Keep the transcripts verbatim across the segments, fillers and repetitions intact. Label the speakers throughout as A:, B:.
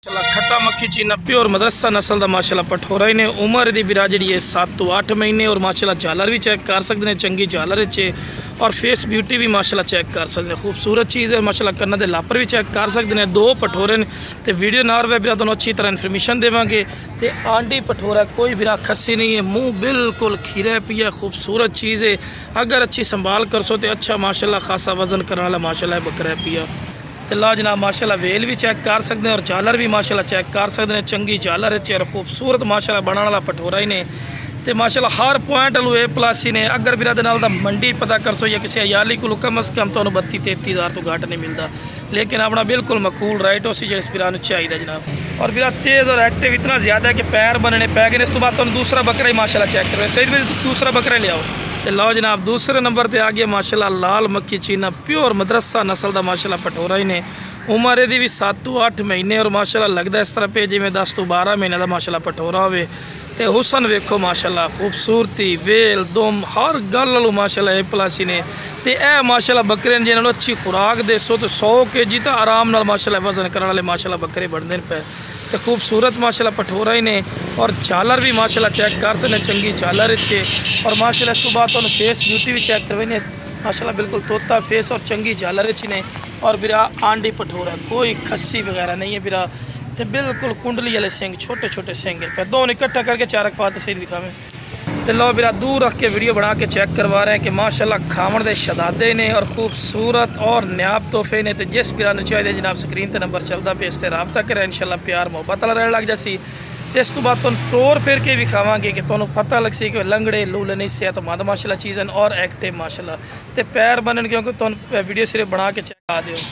A: खट्टा मक्खी चीना प्योर मदरसा नस्ल का माशाल्लाह पठोरा ही ने उम्र की बिरा जी है सत्त तो अठ महीने और माशाल्लाह झालर भी चेक कर सकते हैं, चंगी झालर चे और फेस ब्यूटी भी माशाल्लाह चेक कर सकते हैं। खूबसूरत चीज़ है माशाल्लाह, कन्ना के लापर भी चेक कर सकते हैं। दो पठोरे ने तो वीडियो नार वे बिरा तुहानूं अच्छी तरह इन्फॉर्मेशन देवांगे। तो आंडी पठोरा कोई बिरा खस्सी नहीं है, मुँह बिल्कुल खीरा पिया, खूबसूरत चीज़ है। अगर अच्छी संभाल कर सो तो अच्छा माशाल्लाह खासा वजन करने वाला माशाल्लाह बकरा पिया। तो ला जनाब माशाल्लाह वेल भी चेक कर सकते हैं और झालर भी माशाल्लाह चेक कर सकते हैं। चंगी झालर है और खूबसूरत माशाल्लाह बनाने वाला पठोरा ही ने। तो माशाल्लाह हर पॉइंट लो ए प्लस ही ने। अगर बिरा नाल दा मंडी पता कर सो या किसी अयाली को कम अज़ कम तो बत्ती तेती हज़ार तो घट नहीं मिलता, लेकिन अपना बिल्कुल मकूल राइट उसी जिस बिरा चाहिए जनाब। और बिरा तेज़ और एक्टिव इतना ज़्यादा है कि पैर बनने पै गए। इस तो बाद दूसरा बकरा ही माशाल्लाह चेक करो, सही भी दूसरा बकरा ले आओ। तो लो जनाब दूसरे नंबर पर आ गया माशाल्लाह लाल मक्खी चीना प्योर मदरसा नस्ल का माशाल्लाह पठोरा ही ने। उम्र यदी भी सत्त तो अठ महीने और माशाल्लाह लगता इस तरह पे जिमें दस तो बारह महीने का माशाल्लाह पठोरा हो। तो हुसन वेखो माशाल्लाह, खूबसूरती वेल दुम हर गल माशाल्लाह ए प्लस ही ने। तो यह माशाल्लाह बकरे ने जिन्होंने अच्छी खुराक दे सो तो सौ के जी तो आराम नाल माशाल्लाह वजन करने वाले माशाल्लाह बकरे बनते पे। तो खूबसूरत माशाल्लाह पठोरा ही ने और झालर भी माशाल्लाह चेक कर सकते, चंगी झालर अच्छे। और माशाल्लाह इस तो बाद तुहानूं फेस ब्यूटी भी चेक करवाई माशाल्लाह, बिल्कुल तोता फेस और चंगी झालर अच्छी ने। और बिरा आंडी पठोरा कोई खस्सी वगैरह नहीं है बिरा। तो बिल्कुल कुंडली वाले सिंग, छोटे छोटे सिंग पे दो इकट्ठा करके चार खवाते सही दिखावे। तो लो बिरा दूर रख के वीडियो बना के चेक करवा रहे हैं कि माशाल्लाह खावन दे शदादे ने और खूबसूरत और न्याब तोहफे ने। तो जिस बिरा चाहिए जनाब स्क्रीन पर नंबर चलता पे इस पर रबता करें, इंशाल्लाह प्यार मुहब्बत वाला रहने लग जासी। इस तो बाद तुम टोर फिर के विखावे कि तुम्हें पता लग सी कि लंगड़े लूले नहीं सेहतमंद माशाल्लाह चीज़ और एक्टिव माशाल्लाह। तो पैर बनन क्योंकि तुम वीडियो सिर्फ बना के चेक आ दो।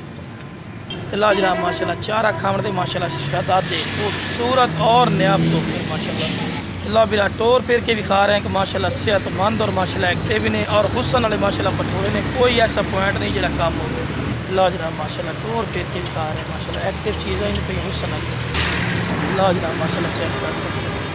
A: तो ला जनाब माशाल्लाह चारा खावन दे माशाल्लाह शहदादे खूबसूरत और न्याब तोहफे माशाल्लाह। ला बिरा टोर फिर के विखा रहे हैं कि माशाल्लाह सेहतमंद और माशाल्लाह एक्टिव ने और हुसन वाले माशाल्लाह पठोरे ने। कोई ऐसा पॉइंट नहीं जो कम हो गया। ला जनाब माशाल्लाह टोर फिर के विखा रहे हैं माशाल्लाह एक्टिव चीज़ें ही नहीं, हुसन वाली। ला जनाब माशाल्लाह चेक कर सकते हैं।